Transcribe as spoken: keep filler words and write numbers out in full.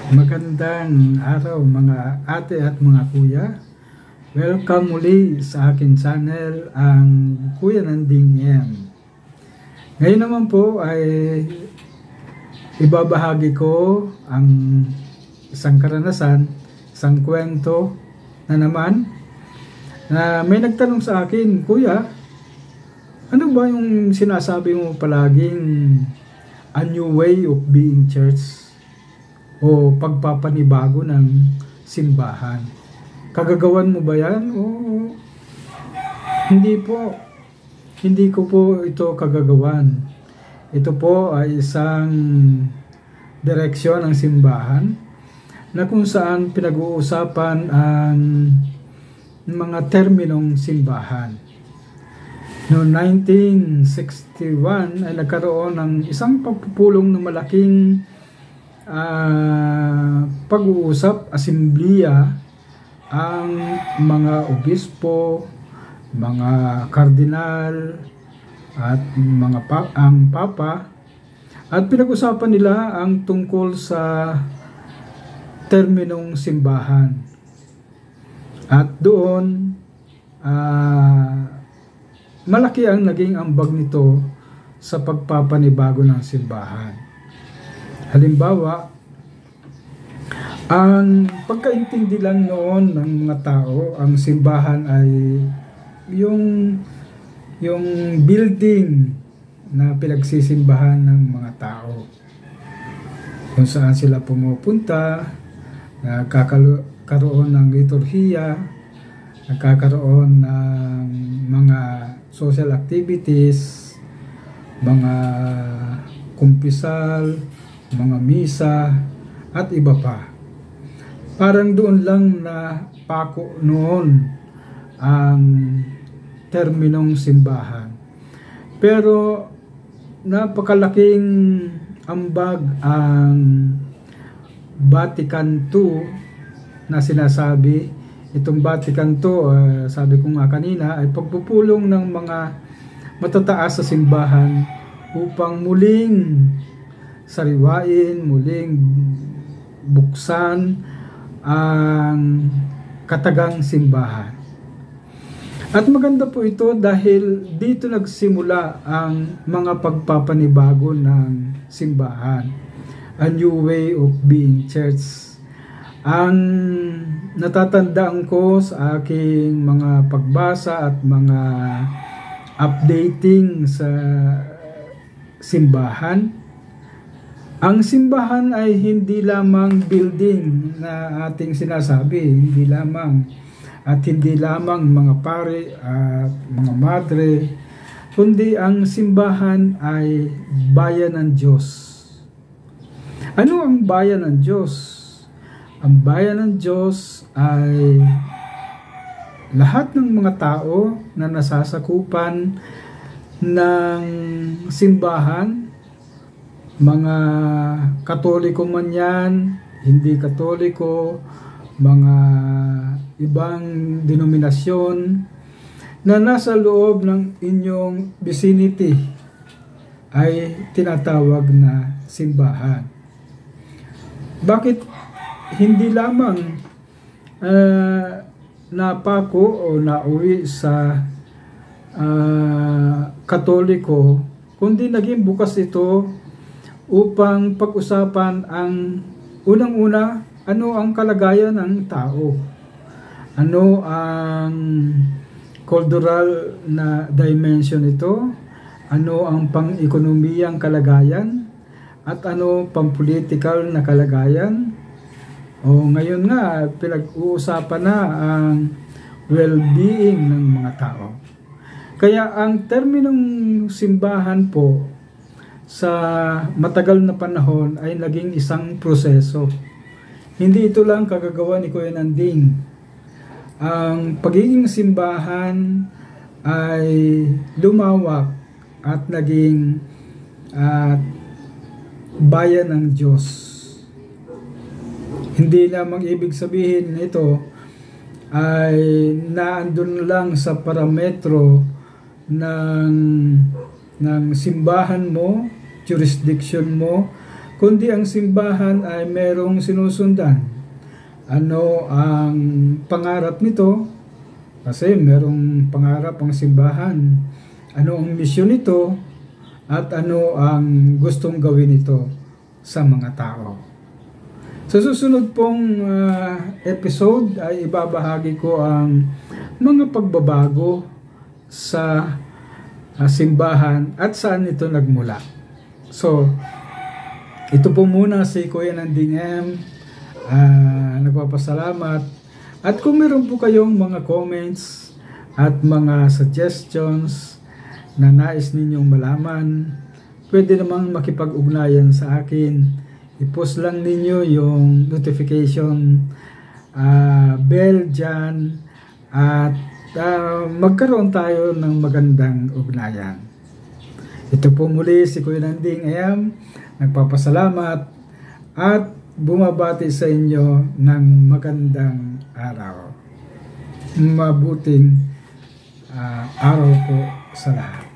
Magandang araw mga ate at mga kuya. Welcome muli sa akin channel, ang Kuya Nanding yan. Ngayon naman po ay ibabahagi ko ang isang karanasan, isang kwento na naman na may nagtanong sa akin, Kuya, ano ba yung sinasabi mo palaging a new way of being church? O pagpapanibago ng simbahan. Kagagawan mo ba yan? O hindi po. Hindi ko po ito kagagawan. Ito po ay isang direksyon ng simbahan na kung saan pinag-uusapan ang mga terminong simbahan. Noong nineteen sixty-one ay nagkaroon ng isang pagpupulong na malaking Uh, pag-uusap, asimbliya, ang mga obispo, mga kardinal, at mga pa ang papa, at pinag-usapan nila ang tungkol sa terminong simbahan. At doon, uh, malaki ang naging ambag nito sa pagpapanibago ng simbahan. Halimbawa, ang pagkaintindi lang noon ng mga tao, ang simbahan ay yung yung building na pinagsisimbahan ng mga tao. Kung saan sila pumupunta, nagkakaroon ng liturhiya, nagkakaroon ng mga social activities, mga kumpisal, mga misa, at iba pa. Parang doon lang na pako noon ang terminong simbahan. Pero napakalaking ambag ang Vatican two na sinasabi. Itong Vatican two, uh, sabi ko nga kanina, ay pagpupulong ng mga matataas sa simbahan upang muling sariwain, muling buksan ang katagang simbahan. At maganda po ito dahil dito nagsimula ang mga pagpapanibago ng simbahan. A new way of being church. Ang natatandaan ko sa aking mga pagbasa at mga updating sa simbahan, ang simbahan ay hindi lamang building na ating sinasabi, hindi lamang at hindi lamang mga pare at mga madre, kundi ang simbahan ay bayan ng Diyos. Ano ang bayan ng Diyos? Ang bayan ng Diyos ay lahat ng mga tao na nasasakupan ng simbahan, mga Katoliko man yan, hindi Katoliko, mga ibang denominasyon na nasa loob ng inyong vicinity ay tinatawag na simbahan. Bakit hindi lamang uh, napako o nauwi sa uh, Katoliko, kundi naging bukas ito upang pag-usapan ang unang-una, ano ang kalagayan ng tao? Ano ang cultural na dimension ito? Ano ang pang-ekonomiyang kalagayan? At ano pang-political na kalagayan? O ngayon nga, pinag-uusapan na ang well-being ng mga tao. Kaya ang terminong simbahan po, sa matagal na panahon ay naging isang proseso. Hindi ito lang kagagawa ni Kuya Nanding. Ang pagiging simbahan ay lumawak at naging uh, bayan ng Diyos. Hindi lamang ibig sabihin nito ay naandun lang sa parametro ng ng simbahan mo, jurisdiction mo, kundi ang simbahan ay merong sinusundan. Ano ang pangarap nito? Kasi merong pangarap ang simbahan. Ano ang misyon nito? At ano ang gustong gawin nito sa mga tao? Sa susunod pong uh, episode ay ibabahagi ko ang mga pagbabago sa uh, simbahan at saan ito nagmula. So, ito po muna si Kuya Nanding M. Uh, nagpapasalamat. At kung meron po kayong mga comments at mga suggestions na nais ninyong malaman, pwede namang makipag-ugnayan sa akin. I-post lang ninyo yung notification uh, bell dyan at uh, magkaroon tayo ng magandang ugnayan. Ito po muli si Kuya Nanding M. Nagpapasalamat at bumabati sa inyo ng magandang araw. Mabuting uh, araw po sa lahat.